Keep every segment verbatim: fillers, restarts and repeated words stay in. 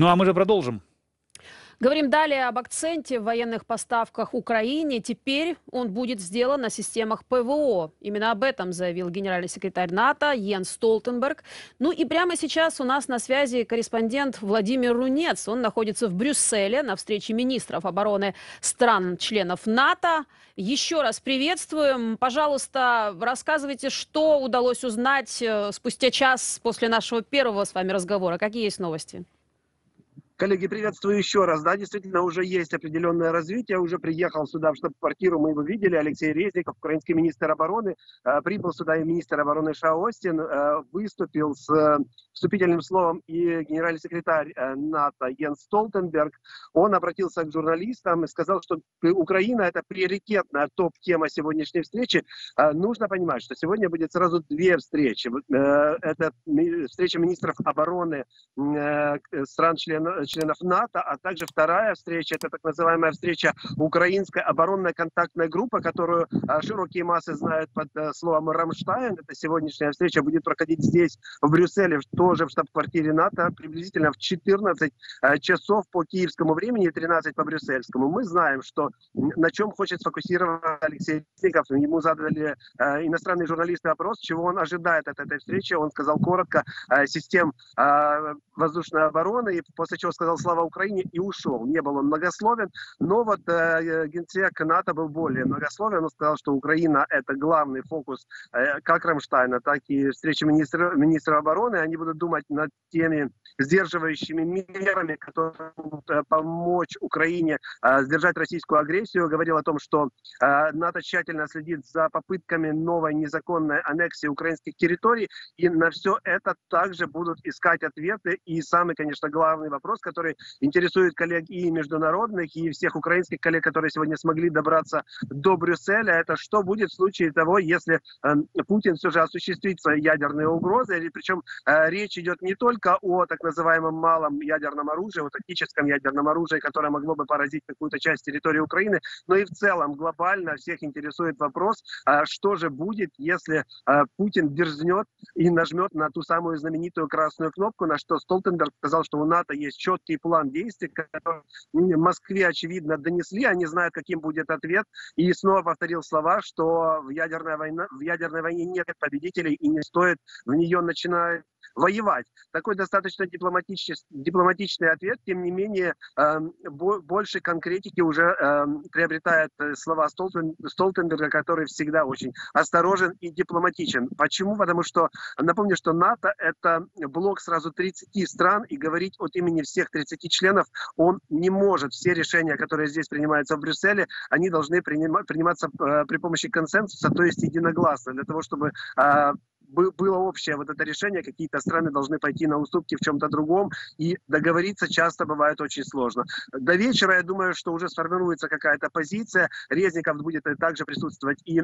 Ну а мы же продолжим. Говорим далее об акценте в военных поставках Украине. Теперь он будет сделан на системах ПВО. Именно об этом заявил генеральный секретарь НАТО Йенс Столтенберг. Ну и прямо сейчас у нас на связи корреспондент Владимир Рунец. Он находится в Брюсселе на встрече министров обороны стран-членов НАТО. Еще раз приветствуем. Пожалуйста, рассказывайте, что удалось узнать э, спустя час после нашего первого с вами разговора. Какие есть новости? Коллеги, приветствую еще раз. Да, действительно, уже есть определенное развитие. Уже приехал сюда в штаб-квартиру, мы его видели, Алексей Резников, украинский министр обороны. Э, прибыл сюда и министр обороны США Остин. Э, выступил с э, вступительным словом и генеральный секретарь э, НАТО Йенс Столтенберг. Он обратился к журналистам и сказал, что Украина — это приоритетная топ-тема сегодняшней встречи. Э, нужно понимать, что сегодня будет сразу две встречи. Э, это встреча министров обороны э, стран-членов членов НАТО, а также вторая встреча, это так называемая встреча украинской оборонной контактной группы, которую а, широкие массы знают под а, словом «Рамштайн». Эта сегодняшняя встреча будет проходить здесь, в Брюсселе, тоже в штаб-квартире НАТО, приблизительно в четырнадцать а, часов по киевскому времени, тринадцать по брюссельскому. Мы знаем, что на чем хочет сфокусироваться Алексей Резников. Ему задали а, иностранные журналисты вопрос, чего он ожидает от этой встречи. Он сказал коротко: а, систем а, воздушной обороны, и после чего сказал «Слава Украине» и ушел. Не был он многословен, но вот э, генсек НАТО был более многословен. Он сказал, что Украина — это главный фокус э, как Рамштайна, так и встречи министра, министра обороны. Они будут думать над теми сдерживающими мерами, которые могут э, помочь Украине э, сдержать российскую агрессию. Говорил о том, что э, НАТО тщательно следит за попытками новой незаконной аннексии украинских территорий, и на все это также будут искать ответы. И самый, конечно, главный вопрос, который интересует коллег и международных, и всех украинских коллег, которые сегодня смогли добраться до Брюсселя, это что будет в случае того, если э, Путин все же осуществит свои ядерные угрозы. И причем э, речь идет не только о так называемом малом ядерном оружии, о тактическом ядерном оружии, которое могло бы поразить какую-то часть территории Украины, но и в целом глобально всех интересует вопрос, э, что же будет, если э, Путин дерзнет и нажмет на ту самую знаменитую красную кнопку, на что Столтенберг сказал, что у НАТО есть четкий план действий, который в Москве, очевидно, донесли. Они знают, каким будет ответ. И снова повторил слова, что в ядерной войне, в ядерной войне нет победителей и не стоит в нее начинать воевать. Такой достаточно дипломатичный, дипломатичный ответ, тем не менее, э, больше конкретики уже э, приобретает слова Столтен, Столтенберга, который всегда очень осторожен и дипломатичен. Почему? Потому что, напомню, что НАТО — это блок сразу тридцати стран, и говорить от имени всех тридцати членов он не может. Все решения, которые здесь принимаются в Брюсселе, они должны принима, приниматься э, при помощи консенсуса, то есть единогласно, для того, чтобы э, было общее вот это решение, какие-то страны должны пойти на уступки в чем-то другом, и договориться часто бывает очень сложно. До вечера, я думаю, что уже сформируется какая-то позиция. Резников будет также присутствовать и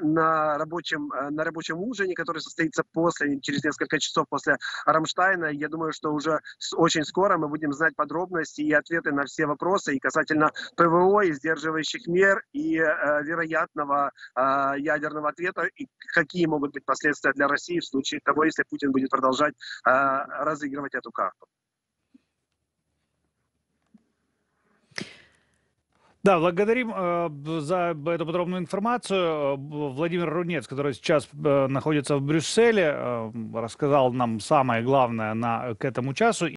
на рабочем, на рабочем ужине, который состоится после, через несколько часов после Рамштайна. Я думаю, что уже очень скоро мы будем знать подробности и ответы на все вопросы и касательно ПВО, и сдерживающих мер, и э, вероятного э, ядерного ответа, и какие могут быть последствия для России в случае того, если Путин будет продолжать э, разыгрывать эту карту. Да, благодарим э, за эту подробную информацию. Владимир Рунец, который сейчас э, находится в Брюсселе, э, рассказал нам самое главное на, к этому часу.